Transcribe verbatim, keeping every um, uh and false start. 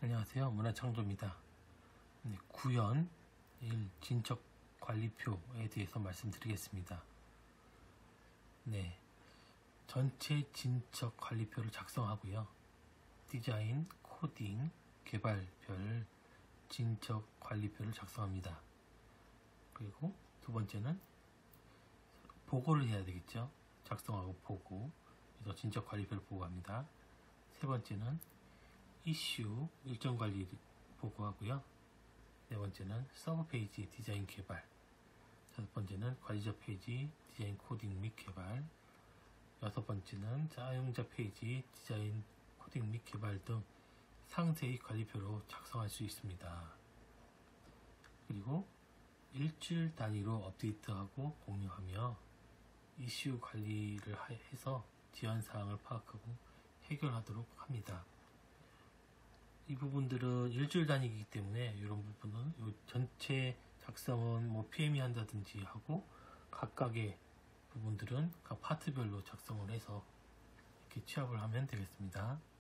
안녕하세요. 문화창조입니다. 네, 구연 일 진척관리표에 대해서 말씀드리겠습니다. 네, 전체 진척관리표를 작성하고요. 디자인, 코딩, 개발별 진척관리표를 작성합니다. 그리고 두 번째는 보고를 해야 되겠죠. 작성하고 보고, 그래서 진척관리표를 보고합니다. 세 번째는 이슈 일정관리 보고하고요. 네 번째는 서브 페이지 디자인 개발, 다섯 번째는 관리자 페이지 디자인 코딩 및 개발, 여섯 번째는 사용자 페이지 디자인 코딩 및 개발 등 상세히 관리표로 작성할 수 있습니다. 그리고 일주일 단위로 업데이트하고 공유하며 이슈 관리를 해서 지연사항을 파악하고 해결하도록 합니다. 이 부분들은 일주일 단위이기 때문에 이런 부분은 이 전체 작성은 뭐 피엠이 한다든지 하고 각각의 부분들은 각 파트별로 작성을 해서 이렇게 취합을 하면 되겠습니다.